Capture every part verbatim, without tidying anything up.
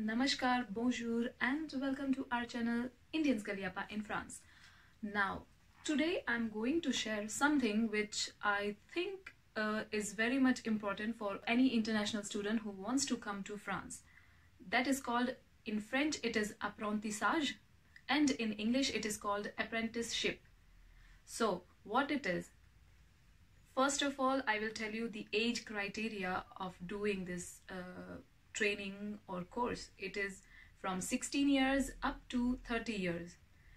Namaskar, bonjour, and welcome to our channel Indians Galiapa in France. Now, today I'm going to share something which I think uh, is very much important for any international student who wants to come to France. That is called, in French it is apprentissage, and in English it is called apprenticeship. So, what it is? First of all, I will tell you the age criteria of doing this uh, training or course. It is from sixteen years up to thirty years.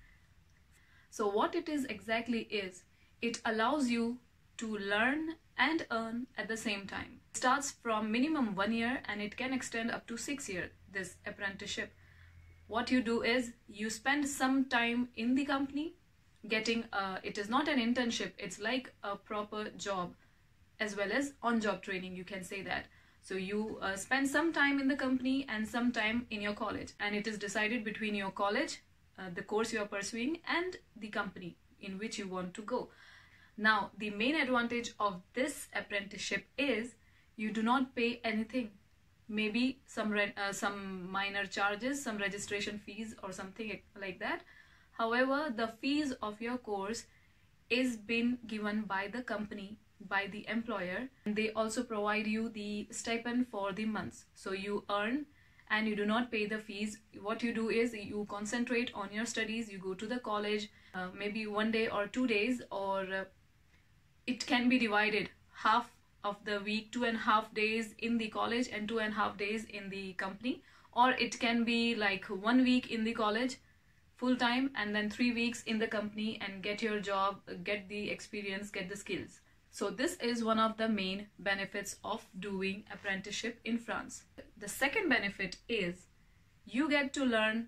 So what it is exactly is, it allows you to learn and earn at the same time. It starts from minimum one year and it can extend up to six years, this apprenticeship. What you do is, you spend some time in the company getting, uh, it is not an internship, it's like a proper job as well as on-job training, you can say that. So you uh, spend some time in the company and some time in your college, and it is decided between your college, uh, the course you are pursuing, and the company in which you want to go. Now, the main advantage of this apprenticeship is you do not pay anything. Maybe some uh, some minor charges, some registration fees or something like that. However, the fees of your course is been given by the company, by the employer, and they also provide you the stipend for the months. So you earn and you do not pay the fees. What you do is, you concentrate on your studies, you go to the college uh, maybe one day or two days, or uh, it can be divided half of the week, two and a half days in the college and two and a half days in the company, or it can be like one week in the college full time and then three weeks in the company and get your job, get the experience, get the skills. So this is one of the main benefits of doing apprenticeship in France. The second benefit is, you get to learn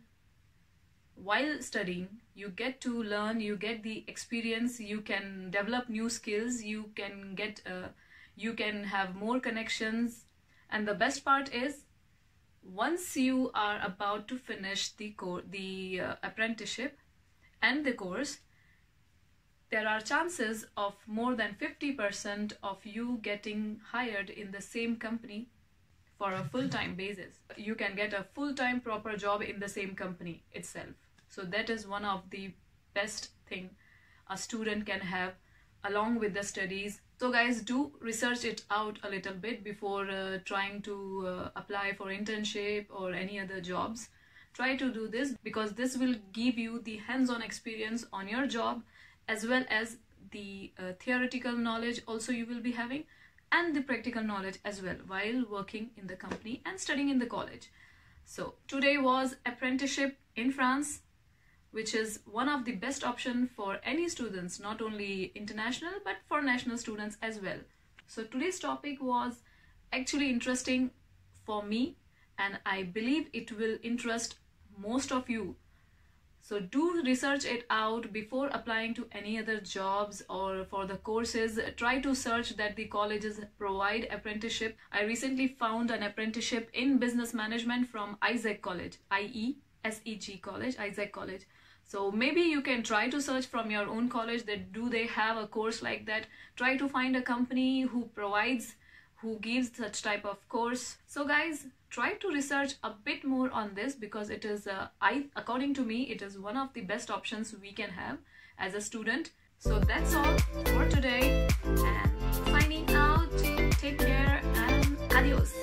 while studying, you get to learn, you get the experience, you can develop new skills, you can get, uh, you can have more connections, and the best part is, once you are about to finish the course, the uh, apprenticeship and the course, there are chances of more than fifty percent of you getting hired in the same company for a full-time basis. You can get a full-time proper job in the same company itself. So that is one of the best thing a student can have along with the studies. So guys, do research it out a little bit before uh, trying to uh, apply for internship or any other jobs. Try to do this, because this will give you the hands-on experience on your job, as well as the uh, theoretical knowledge also you will be having, and the practical knowledge as well while working in the company and studying in the college. So today was apprenticeship in France, which is one of the best option for any students, not only international but for national students as well. So today's topic was actually interesting for me, and I believe it will interest most of you. So do research it out before applying to any other jobs or for the courses. Try to search that the colleges provide apprenticeship. I recently found an apprenticeship in business management from Isaac College, I E S E G College, Isaac College. So maybe you can try to search from your own college that do they have a course like that. Try to find a company who provides, who gives such type of course. So guys, try to research a bit more on this, because it is, uh, I, according to me, it is one of the best options we can have as a student. So that's all for today, and signing out. Take care and adios.